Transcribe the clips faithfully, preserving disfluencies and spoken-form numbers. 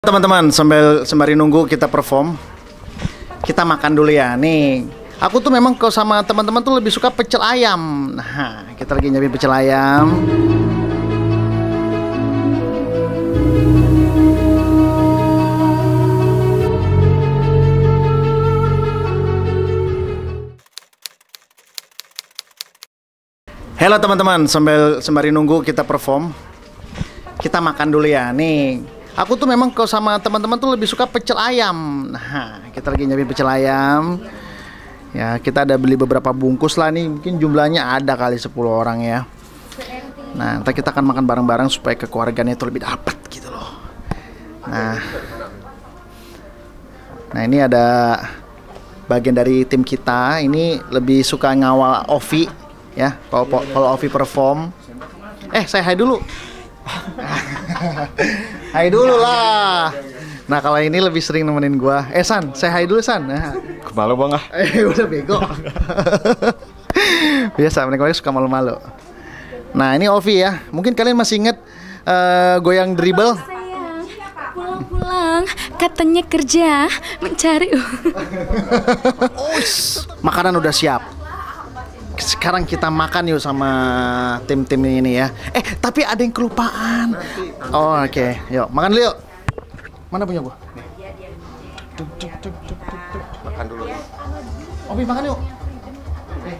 Teman-teman, sambil sembari nunggu kita perform, kita makan dulu ya. Nih, aku tuh memang kalau sama teman-teman tuh lebih suka pecel ayam. Nah, kita lagi nyobain pecel ayam. Halo teman-teman, sambil sembari nunggu kita perform, kita makan dulu ya. Nih, aku tuh memang kalau sama teman-teman tuh lebih suka pecel ayam. Nah, kita lagi nyobain pecel ayam. Ya, kita ada beli beberapa bungkus lah nih. Mungkin jumlahnya ada kali sepuluh orang ya. Nah, ntar kita akan makan bareng-bareng supaya kekeluargaannya itu lebih dapat gitu loh. Nah, nah ini ada bagian dari tim kita. Ini lebih suka ngawal Ovi ya. Kalau kalau Ovi perform, eh saya hai dulu. Hai dulu lah. Nah kalau ini lebih sering nemenin gua. Eh San, saya hai dulu San. Nah. Malu bang ah. Eh udah bego. Biasa mereka suka malu-malu. Nah ini Ovi ya. Mungkin kalian masih inget uh, goyang dribble. Pulang-pulang katanya kerja mencari. Makanan udah siap. Sekarang kita makan yuk sama tim-tim ini ya. Eh, tapi ada yang kelupaan. Oh, oke. Okay. Yuk, makan dulu yuk. Mana punya gua? Nih. Tuk, tuk, tuk, tuk, tuk. Makan dulu. Obi, makan yuk. Eh.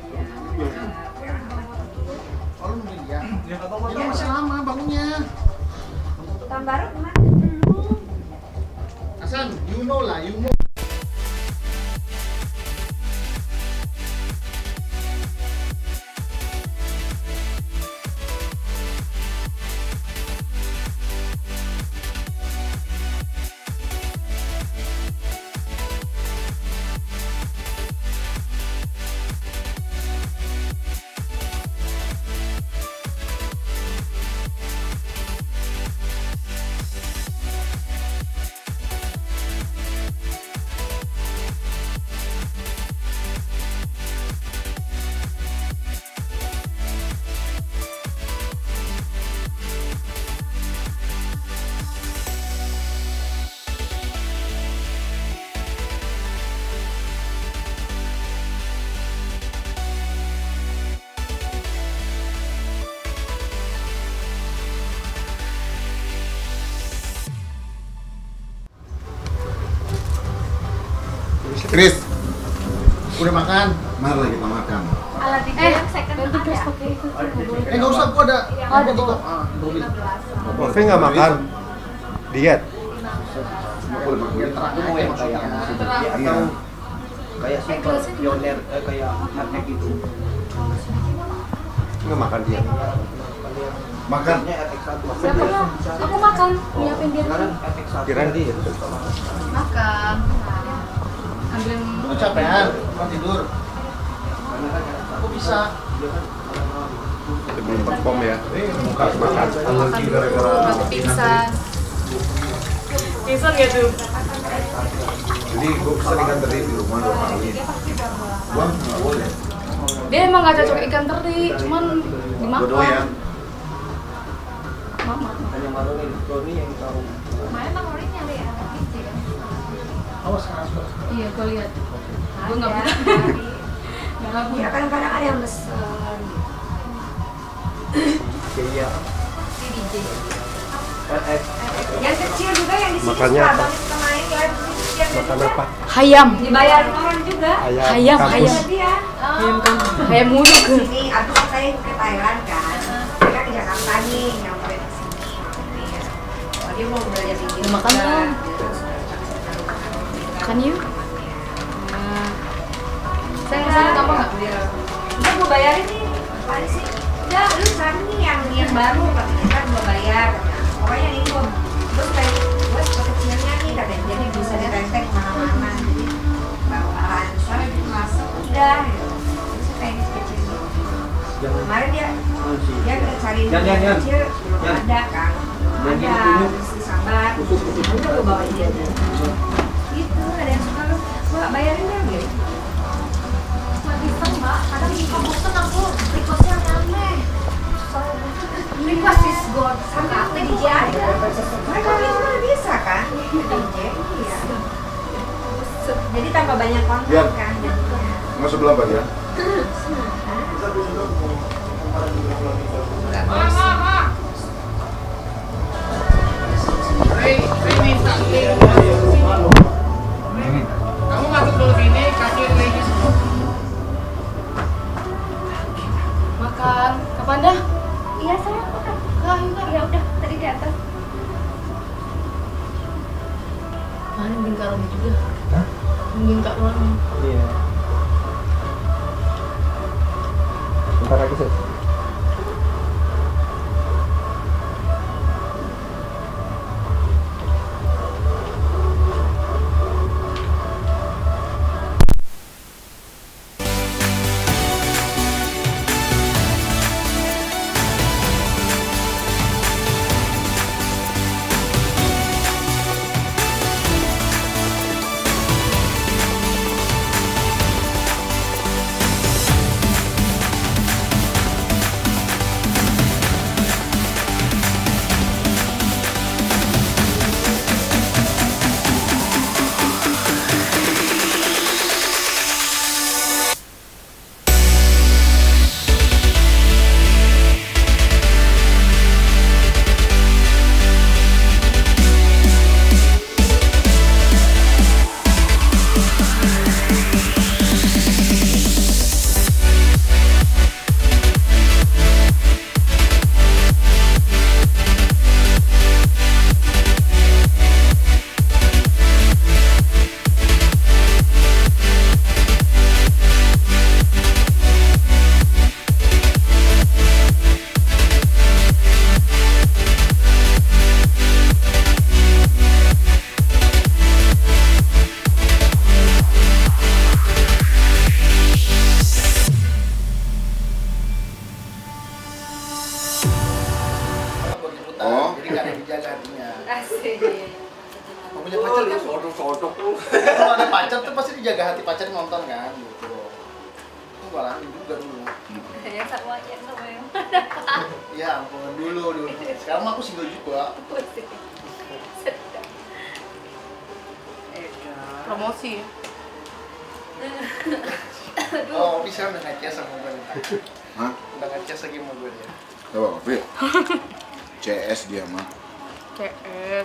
Oh, lu nungguin dia. Ini masih lama bangunnya. Tahun baru kemarin belum. Hasan, you know lah, you know. Chris, Udah makan? mari kita makan. Alat itu yang second ada. Eh, nggak usah, gua ada. Ada kok. Ah, mobil. Ovi nggak makan. Diet. Terakhir mau yang kayak atau kayak super pioner eh, kayak hardneck gitu. Nggak makan diet. Makan. Siapa ya? Aku makan, nyiapin dia dulu. Kirain diet. Makan. Ambil Lu capean, mau tidur. Aku bisa. Sebelum perform ya. Buka makan. makan dulu, nanti pingsan. Pingsan gitu. Jadi gue pesen ikan teri di rumah dua kali. Gua nggak boleh. Dia emang gak cocok ikan teri, cuman dimakan. Doyan. Mak, mak, mak. Hanya maroni, Tony yang tahu. Kemarin Bang Rorin nyari ya, Awas keras kok. iya, gue lihat. Gue nggak bisa. Nggak Ya kadang-kadang ada yang mesen. Iya. Si D J. Eh, Yang kecil juga yang di sini Makannya suka apa? banget sama ini ya. Dia Makan apa? Hayam. dibayarin orang juga. Ayam. Ayam, kampus. ayam. Dia. Hayam kan. Hayam mulu ke. Ini aku kan saya ke Thailand kan. Dia kan ke Jakarta nih, nyampe ke sini. Nih. Oh, dia mau belajar tinggi. Makan dong. Makan yuk. Saya kesana gampang nggak? Udah gue bayarin nih. Apaan sih? Udah, lu cari nih yang yang baru katanya kan gue bayar. Pokoknya ini gue gue suka gue suka kecilnya nih katanya. Jadi bisa direntek kemana-mana. Jadi bawaan. Soalnya itu masuk udah. Gitu. Gue suka yang kecil gitu. Kemarin dia dia kita cari Yan, yan, yan. kecil belum Yan. ada kan. Yan, Ada yan, yan. mesti sambat. Udah gue bawa dia. Gitu ada yang suka lu. Gue bayarin dia gitu. Nggak bisa mbak, kadang suka bosen aku requestnya aneh. Request is God sama ke D J aja. Mereka memang bisa kan? Ke D J. Iya. Jadi tambah banyak konten Biar. kan jadinya. Mau sebelah Pak ya? Kamu masuk dulu sini, kasih lagi semua. Makan. Kapan dah? Iya saya makan. Ah, yuk, Ya udah tadi di atas. mana nungguin Kak Romi juga. Hah? Nungguin Kak Romi. Iya. Bentar lagi selesai. Oh. Jadi nggak ada yang dijaga hatinya. Asik. Mau punya pacar ya? Sodok-sodok lu. Kalau ada pacar tuh pasti dijaga hati pacar nonton kan gitu. Aku ngalamin juga dulu. Yang sama yang sama yang Iya ampun dulu dulu. Sekarang mah aku single juga. Promosi. Oh bisa udah ngecas sama gue. Hah? Udah ngecas lagi sama gue dia. Coba Pak. C S dia mah. C S.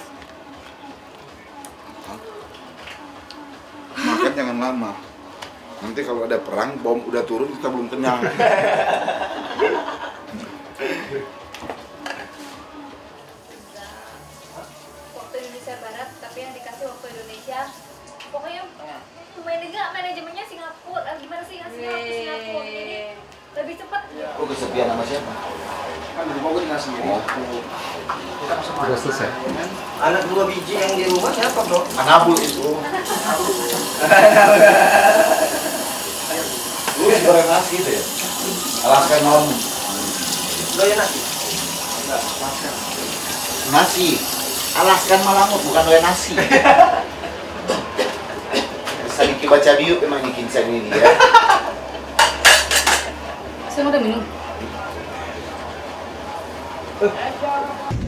Makan jangan lama. Nanti kalau ada perang, bom udah turun kita belum kenyang. Waktu Indonesia Barat, tapi yang dikasih waktu Indonesia pokoknya manajemennya manajemennya Singapura, ah, gimana sih Singapura, Singapura jadi lebih cepat. Lu kesepian sama siapa? Kan di rumah gue tinggal sendiri. Kita masuk Udah selesai. kan? Anak dua biji yang di rumah siapa, Bro? Anabul itu. Lu goreng nasi gitu ya? Alaskan malam. Doyan nasi? Enggak, Alaskan. Nasi. Alaskan malamut bukan doyan nasi. Sedikit baca biuk emang bikin saya ini ya. Saya udah minum.